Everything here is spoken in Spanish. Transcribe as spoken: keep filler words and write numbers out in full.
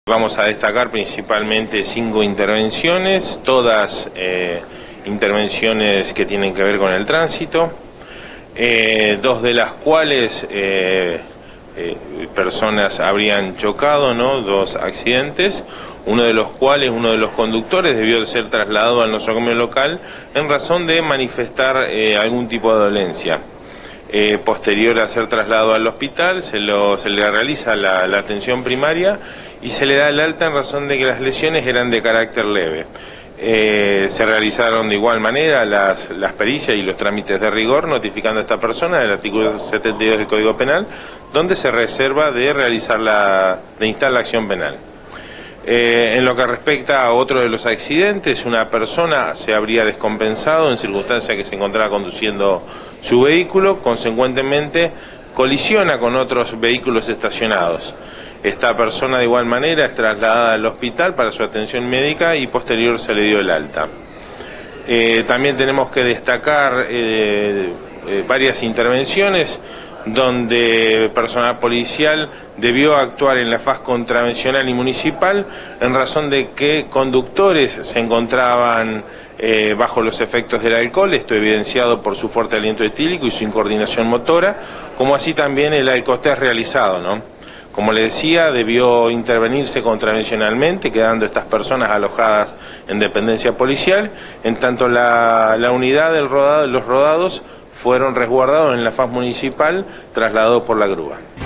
Vamos a destacar principalmente cinco intervenciones, todas eh, intervenciones que tienen que ver con el tránsito, eh, dos de las cuales eh, eh, personas habrían chocado, ¿no? Dos accidentes, uno de los cuales, uno de los conductores debió ser trasladado al nosocomio local en razón de manifestar eh, algún tipo de dolencia. Eh, posterior a ser trasladado al hospital, se, lo, se le realiza la, la atención primaria y se le da el alta en razón de que las lesiones eran de carácter leve. Eh, se realizaron de igual manera las, las pericias y los trámites de rigor, notificando a esta persona del artículo setenta y dos del Código Penal, donde se reserva de realizar la, de instar la acción penal. Eh, en lo que respecta a otro de los accidentes, una persona se habría descompensado en circunstancias que se encontraba conduciendo su vehículo, consecuentemente colisiona con otros vehículos estacionados. Esta persona de igual manera es trasladada al hospital para su atención médica y posterior se le dio el alta. Eh, también tenemos que destacar eh, eh, varias intervenciones donde personal policial debió actuar en la faz contravencional y municipal en razón de que conductores se encontraban eh, bajo los efectos del alcohol, esto evidenciado por su fuerte aliento etílico y su incoordinación motora, como así también el alcotest realizado, ¿no? Como le decía, debió intervenirse contravencionalmente, quedando estas personas alojadas en dependencia policial, en tanto la, la unidad del rodado, los rodados fueron resguardados en la faz municipal, trasladados por la grúa.